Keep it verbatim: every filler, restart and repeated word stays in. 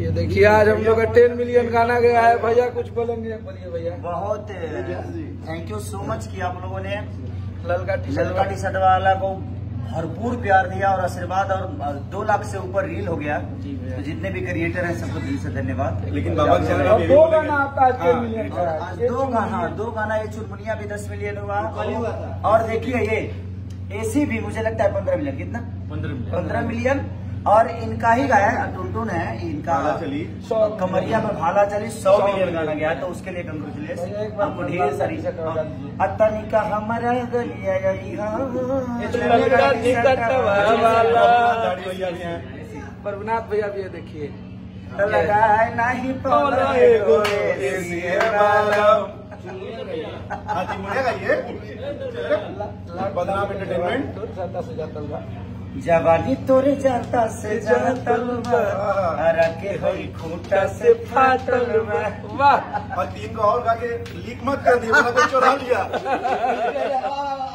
ये देखिए आज हम लोग का टेन मिलियन गाना गया है। भैया कुछ बोलेंगे? बोलिए भैया। बहुत थैंक यू सो मच कि आप लोगों ने ललका टी ललका टी शर्ट वाला को भरपूर प्यार दिया और आशीर्वाद, और दो लाख से ऊपर रील हो गया। तो जितने भी क्रिएटर हैं सबको दिल से धन्यवाद। लेकिन बाबा दो गाना आपका टेन मिलियन का है। दो गाना दो गाना ये चुनमुनिया भी दस मिलियन हुआ। और देखिए ये एसी भी मुझे लगता है पंद्रह मिलियन। कितना? पंद्रह मिलियन। और इनका ही गाया है, टुनटुन है इनका, कमरिया में भाला चली सौ मिलियन गाना गया, तो उसके लिए कंग्रेचुलेशन आपको ढेर सारी। अतनी का हमारा गलिया प्रभुनाथ भैया भी देखिए लगाए नहीं बदनाम एंटरटेनमेंट। जवानी तोरे जाता से जातल हरा के होई खूंटा से फाटल। वाह। और तीन को और गा के लीक मत कर दी, कोई चुरा लिया।